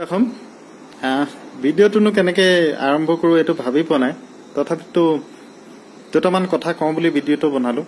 এখন ভিডিঅ'টোনো কেনেকৈ আৰম্ভ কৰোঁ এইটো ভাবি পোৱা নাই। তথাপিতো দুটামান কথা কওঁ বুলি ভিডিঅ'টো বনালোঁ।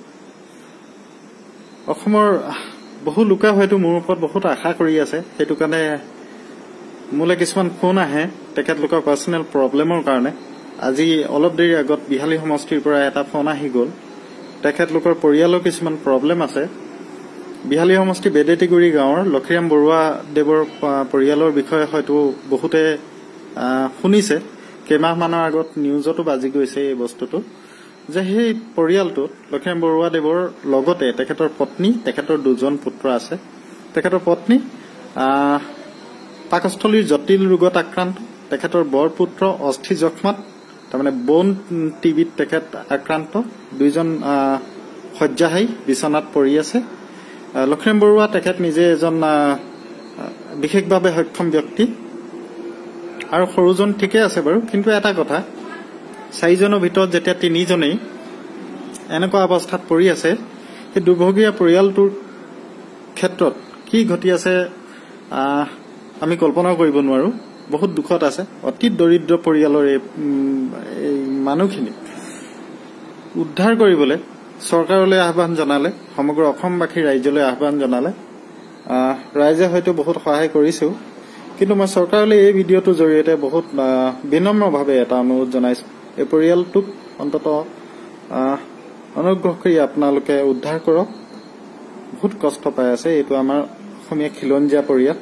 অসমৰ বহু লোকে হয়তো মোৰ ওপৰত বহুত আশা কৰি আছে, সেইটো কাৰণে মোলৈ কিছুমান ফোন আহে তেখেতলোকৰ পাৰ্চনেল প্ৰব্লেমৰ কাৰণে। আজি অলপ দেৰি আগত বিহালী সমষ্টিৰ পৰা এটা ফোন আহি গ'ল। তেখেতলোকৰ পৰিয়ালৰ কিছুমান প্ৰব্লেম আছে। বিহালী সমষ্টি বেদেতিগুৰি গাঁৱৰ লক্ষীৰাম বৰুৱা দেৱৰ পৰিয়ালৰ বিষয়ে হয়তো বহুতে শুনিছে। কেইমাহমানৰ আগত নিউজতো বাজি গৈছে এই বস্তুটো, যে সেই পৰিয়ালটোত লক্ষীৰাম বৰুৱা দেৱৰ লগতে তেখেতৰ পত্নী, তেখেতৰ দুজন পুত্ৰ আছে। তেখেতৰ পত্নী পাকস্থলীৰ জটিল ৰোগত আক্ৰান্ত, তেখেতৰ বৰপুত্ৰ অস্থি যক্ষ্মাত তাৰমানে বন টিবিত তেখেত আক্ৰান্ত, দুইজন শয্যাশায়ী বিচনাত পৰি আছে। লক্ষীৰাম বৰুৱা তেখেত নিজে এজন বিশেষভাৱে সক্ষম ব্যক্তি আৰু সৰুজন ঠিকে আছে বাৰু। কিন্তু এটা কথা, 4জনৰ ভিতৰত যেতিয়া 3জনেই এনেকুৱা অৱস্থাত পৰি আছে, সেই দুৰ্ভগীয়া পৰিয়ালটোৰ ক্ষেত্ৰত কি ঘটি আছে আমি কল্পনাও কৰিব নোৱাৰো। বহুত দুখত আছে। অতি দৰিদ্ৰ পৰিয়ালৰ এই মানুহখিনি উদ্ধাৰ কৰিবলৈ চৰকাৰলৈ আহ্বান জনালে, সমগ্ৰ অসমবাসী ৰাইজলৈ আহ্বান জনালে। ৰাইজে হয়তো বহুত সহায় কৰিছেও, কিন্তু মই চৰকাৰলৈ এই ভিডিঅ'টোৰ জৰিয়তে বহুত বিনম্ৰভাৱে এটা অনুৰোধ জনাইছো। এই পৰিয়ালটোক অন্ততঃ অনুগ্ৰহ কৰি আপোনালোকে উদ্ধাৰ কৰক। বহুত কষ্ট পাই আছে। এইটো আমাৰ অসমীয়া খিলঞ্জীয়া পৰিয়াল।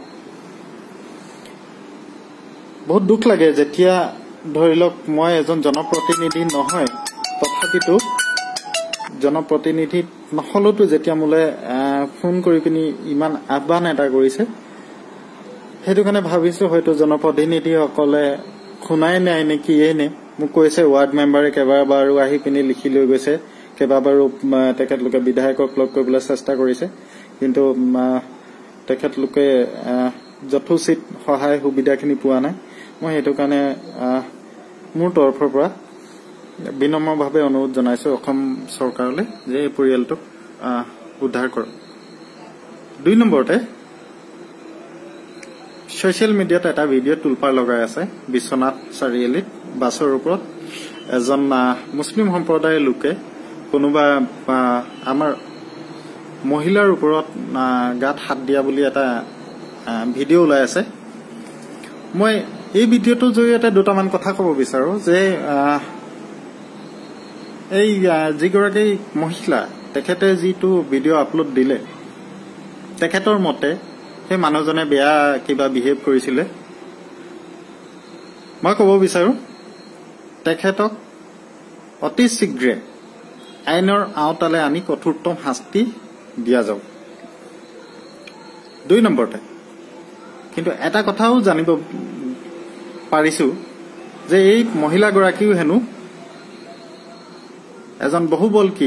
বহুত দুখ লাগে যেতিয়া ধৰি লওক মই এজন জনপ্ৰতিনিধি নহয়, তথাপিতো জনপ্ৰতিনিধি নহলেতো যেতিয়া মোলৈ ফোন কৰি পিনি ইমান আহ্বান এটা কৰিছে, সেইটো কাৰণে ভাবিছো হয়তো জনপ্ৰতিনিধিসকলে শুনাই নাই নে কিয়েই নে। মোক কৈছে ৱাৰ্ড মেম্বাৰে কেইবাবাৰো আহি পিনি লিখি লৈ গৈছে, কেইবাবাৰো তেখেতলোকে বিধায়কক লগ কৰিবলৈ চেষ্টা কৰিছে, কিন্তু তেখেতলোকে যথোচিত সহায় সুবিধাখিনি পোৱা নাই। মই সেইটো কাৰণে মোৰ তৰফৰ পৰা বিনম্ৰভাৱে অনুৰোধ জনাইছো অসম চৰকাৰলৈ যে এই পৰিয়ালটোক উদ্ধাৰ কৰক। 2 নম্বৰতে, ছচিয়েল মিডিয়াত এটা ভিডিঅ' তোলপাৰ লগাই আছে। বিশ্বনাথ চাৰিআলিত বাছৰ ওপৰত এজন মুছলিম সম্প্ৰদায়ৰ লোকে কোনোবা আমাৰ মহিলাৰ ওপৰত গাত হাত দিয়া বুলি এটা ভিডিঅ' ওলাই আছে। মই এই ভিডিঅ'টোৰ জৰিয়তে দুটামান কথা ক'ব বিচাৰো যে এই যিগৰাকী মহিলা তেখেতে যিটো ভিডিঅ' আপলোড দিলে, তেখেতৰ মতে সেই মানুহজনে বেয়া কিবা বিহেভ কৰিছিলে। মই ক'ব বিচাৰো তেখেতক অতি শীঘ্ৰে আইনৰ আওতালে আনি কঠোৰতম শাস্তি দিয়া যাওক। 2 নম্বৰতে, কিন্তু এটা কথাও জানিব পাৰিছো যে এই মহিলাগৰাকীও হেনো এজন বহুবল্কী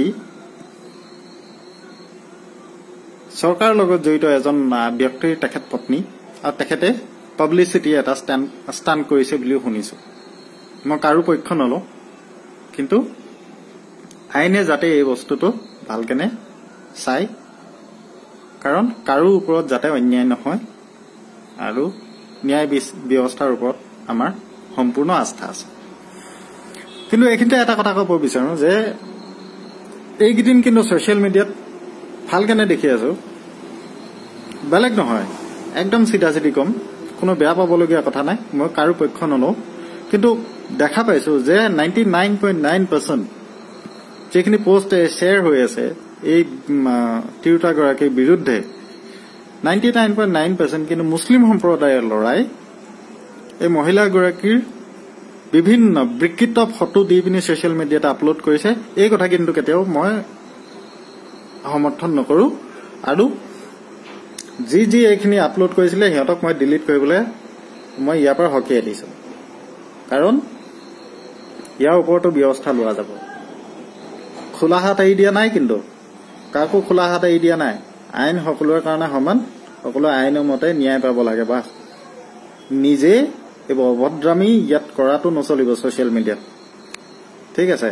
চৰকাৰৰ লগত জড়িত এজন ব্যক্তিৰ তেখেত পত্নী, আৰু তেখেতে পাব্লিচিটি এটা ষ্টাণ্ট কৰিছে বুলিও শুনিছো। মই কাৰো পক্ষ নলওঁ, কিন্তু আইনে যাতে এই বস্তুটো ভালকেনে চাই, কাৰণ কাৰো ওপৰত যাতে অন্যায় নহয়, আৰু ন্যায় ব্যৱস্থাৰ ওপৰত আমাৰ সম্পূৰ্ণ আস্থা আছে। কিন্তু এইখিনিতে এটা কথা ক'ব বিচাৰো যে এইকেইদিন কিন্তু ছচিয়েল মিডিয়াত ভালকেনে দেখি আছো, বেলেগ নহয়, একদম চিধা চিধি কম, কোনো বেয়া পাবলগীয়া কথা নাই, মই কাৰো পক্ষ নলওঁ, কিন্তু দেখা পাইছো যে 99.9% যিখিনি পোষ্ট শ্বেয়াৰ হৈ আছে এই তিৰোতাগৰাকীৰ বিৰুদ্ধে, 99.9% কিন্তু মুছলিম সম্প্ৰদায়ৰ ল'ৰাই এই মহিলাগৰাকীৰ বিভিন্ন বিকৃত ফটো দি পিনি ছচিয়েল মিডিয়াত আপলোড কৰিছে। এই কথা কিন্তু কেতিয়াও মই সমৰ্থন নকৰো, আৰু যি এইখিনি আপলোড কৰিছিলে সিহঁতক মই ডিলিট কৰিবলৈ মই ইয়াৰ পৰা হকিয়াই দিছো, কাৰণ ইয়াৰ ওপৰতো ব্যৱস্থা লোৱা যাব। খোলা হাত এৰি দিয়া নাই, কিন্তু কাকো খোলা হাত এৰি দিয়া নাই। আইন সকলোৰে কাৰণে সমান, সকলোৱে আইনৰ মতে ন্যায় পাব লাগে। বা নিজে এইবোৰ অভদ্ৰামী ইয়াত কৰাটো নচলিব ছচিয়েল মিডিয়াত, ঠিক আছে?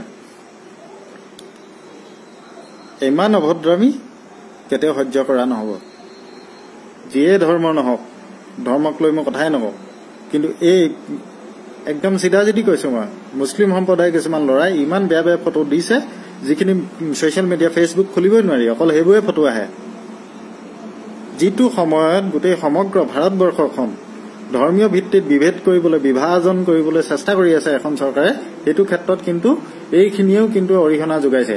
ইমান অভদ্ৰামী কেতিয়াও সহ্য কৰা নহ'ব। যিয়ে ধৰ্মৰ নহওক, ধৰ্মক লৈ মই কথাই নকওঁ, কিন্তু এই একদম চিধা চিধি কৈছো মই মুছলিম সম্প্ৰদায় কিছুমান ল'ৰাই ইমান বেয়া বেয়া ফটো দিছে যিখিনি ছ'চিয়েল মিডিয়া ফেচবুক খুলিবই নোৱাৰি অকল সেইবোৰে ফটো আহে যিটো সময়ত গোটেই সমগ্ৰ ভাৰতবৰ্ষখন ধৰ্মীয় ভিত্তিত বিভেদ কৰিবলৈ বিভাজন কৰিবলৈ চেষ্টা কৰি আছে এখন চৰকাৰে এইটো ক্ষেত্ৰত কিন্তু এইখিনিও কিন্তু অৰিহণা যোগাইছে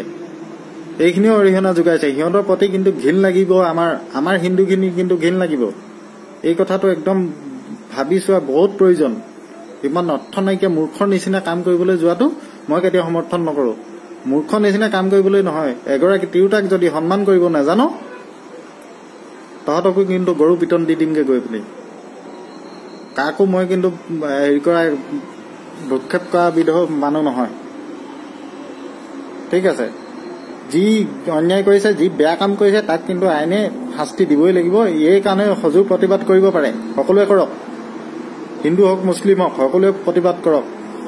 সিহঁতৰ প্ৰতি কিন্তু ঘিণ লাগিব আমাৰ হিন্দুখিনি কিন্তু ঘিণ লাগিব এই কথাটো একদম ভাবি চোৱা বহুত প্ৰয়োজন ইমান অৰ্থ নাইকিয়া মূৰ্খৰ নিচিনা কাম কৰিবলৈ যোৱাটো মই কেতিয়াও সমৰ্থন নকৰো মূৰ্খৰ নিচিনা কাম কৰিবলৈ নহয় এগৰাকী তিৰোতাক যদি সন্মান কৰিব নাজানো তহঁতকো কিন্তু গৰু পিটন দি দিমগে গৈ পিনি কাকো মই কিন্তু হেৰি কৰা ভক্ষেপ কৰা বিধ মানুহ নহয় ঠিক আছে যি অন্যায় কৰিছে যি বেয়া কাম কৰিছে তাক কিন্তু আইনে শাস্তি দিবই লাগিব এই কাৰণে সজোৰ প্ৰতিবাদ কৰিব পাৰে সকলোৱে কৰক হিন্দু হওক মুছলিম হওক সকলোৱে প্ৰতিবাদ কৰক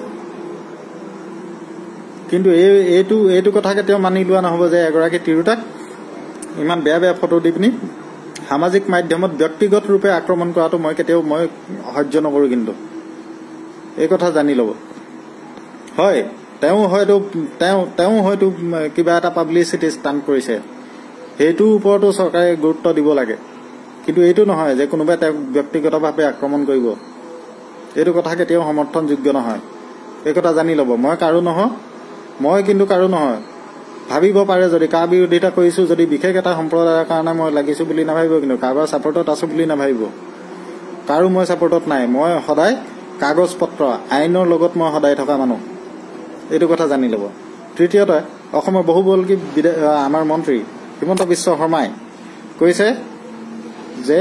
কিন্তু এইটো কথা কেতিয়াও মানি লোৱা নহব যে এগৰাকী তিৰোতাক ইমান বেয়া বেয়া ফটো দি পিনি সামাজিক মাধ্যমত ব্যক্তিগত ৰূপে আক্ৰমণ কৰাটো মই কেতিয়াও সহ্য নকৰো কিন্তু এই কথা জানি ল'ব হয় তেওঁ হয়তো কিবা এটা পাব্লিচিটি ষ্টাণ্ট কৰিছে সেইটোৰ ওপৰতো চৰকাৰে গুৰুত্ব দিব লাগে কিন্তু এইটো নহয় যে কোনোবাই তেওঁক ব্যক্তিগতভাৱে আক্ৰমণ কৰিব এইটো কথা কেতিয়াও সমৰ্থনযোগ্য নহয় এই কথা জানি ল'ব মই কিন্তু কাৰো নহয় ভাবিব পাৰে যদি কাৰ বিৰোধিতা কৰিছো যদি বিশেষ এটা সম্প্ৰদায়ৰ কাৰণে মই লাগিছো বুলি নাভাবিব কিন্তু কাৰোবাৰ ছাপৰ্টত আছো বুলি নাভাবিব কাৰো মই ছাপৰ্টত নাই মই সদায় কাগজ পত্ৰ আইনৰ লগত মই সদায় থকা মানুহ এইটো কথা জানি ল'ব তৃতীয়তে অসমৰ বহুবল্কী আমাৰ মন্ত্ৰী হিমন্ত বিশ্ব শৰ্মাই কৈছে যে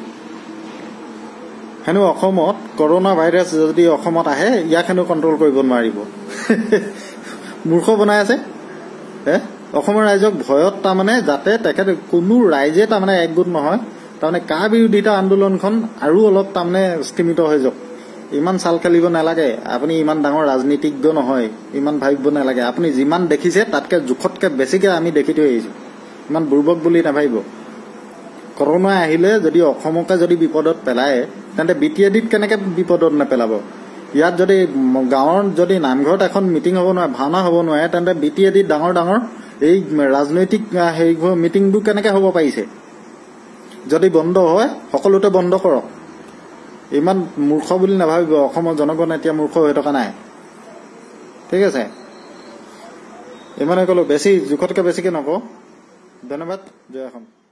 হেনো অসমত কৰোনা ভাইৰাছ যদি অসমত আহে ইয়াক হেনো কণ্ট্ৰল কৰিব নোৱাৰিব মূৰ্খ বনাই আছে অসমৰ ৰাইজক ভয়ত তাৰমানে যাতে তেখেত কোনো ৰাইজে তাৰমানে একগোট নহয় তাৰমানে কাৰ বিৰোধিতা আন্দোলনখন আৰু অলপ তাৰমানে স্থিমিত হৈ যাওক ইমান চাল খেলিব নালাগে আপুনি ইমান ডাঙৰ ৰাজনীতিজ্ঞ নহয় ইমান ভাবিব নালাগে আপুনি যিমান দেখিছে তাতকে জোখতকে বেছিকে আমি দেখি থৈ আহিছো ইমান বুৰ্বক বুলি নাভাবিব কৰোনা আহিলে যদি অসমকে যদি বিপদত পেলায় তেন্তে বিটিএডিত কেনেকে বিপদত নেপেলাব ইয়াত যদি গাঁৱৰ যদি নামঘৰত এখন মিটিং হ'ব নোৱাৰে ভাওনা হ'ব নোৱাৰে তেন্তে বিটিএডিত ডাঙৰ ডাঙৰ এই ৰাজনৈতিক হেৰিবোৰ মিটিংবোৰ কেনেকে হ'ব পাৰিছে যদি বন্ধ হয় সকলোতে বন্ধ কৰক ইমান মূৰ্খ বুলি নাভাবিব অসমৰ জনগণ এতিয়া মূৰ্খ হৈ থকা নাই ঠিক আছে ইমানে ক'লো বেছি জোখতকে বেছিকে নকওঁ ধন্যবাদ জয় অসম